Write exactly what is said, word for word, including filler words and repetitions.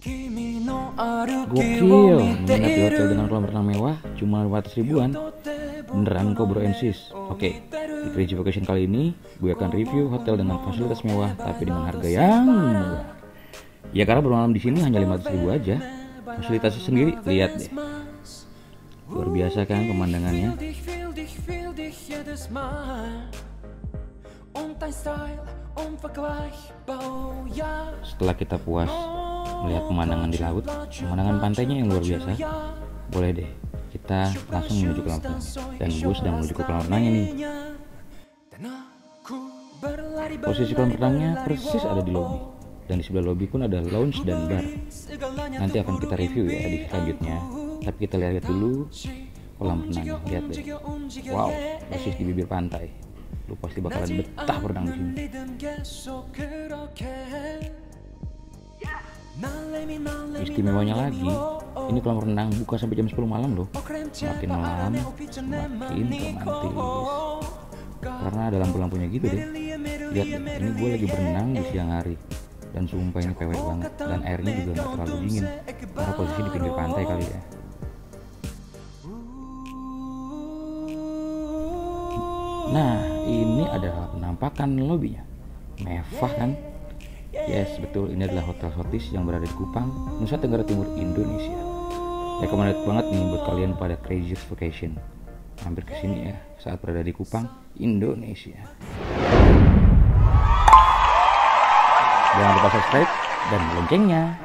Gokil, menginap di hotel dengan kolam renang mewah cuma lima ratus ribuan. Beneran kok bro and sis. Oke, di Crazy Vacation kali ini gue akan review hotel dengan fasilitas mewah tapi dengan harga yang murah. Ya karena bermalam di sini hanya lima ratus ribu aja. Fasilitasnya sendiri lihat deh. Luar biasa kan pemandangannya. Setelah kita puas melihat pemandangan di laut, pemandangan pantainya yang luar biasa, boleh deh kita langsung menuju ke kolam renang. Dan gue sedang menuju ke kolam renangnya nih. Posisi kolam renangnya persis ada di lobi, dan di sebelah lobi pun ada lounge dan bar. Nanti akan kita review ya di selanjutnya. Tapi kita lihat dulu kolam renangnya, lihat deh. Wow, persis di bibir pantai. Lu pasti bakalan betah berenang di sini. Istimewanya lagi, ini kolam renang buka sampai jam sepuluh malam loh. Makin malam, makin romantis. Karena ada lampu-lampunya gitu deh. Lihat deh, ini gue lagi berenang di siang hari. Dan sumpah ini pewek banget. Dan airnya juga gak terlalu dingin. Karena posisi di pinggir pantai kali ya. Nah, ini adalah penampakan lobinya. Mewah kan? Yes, betul, ini adalah Hotel Sotis yang berada di Kupang, Nusa Tenggara Timur, Indonesia. Recommended banget nih buat kalian pada Crazy Vacation. Hampir kesini ya saat berada di Kupang, Indonesia. Jangan lupa subscribe dan loncengnya.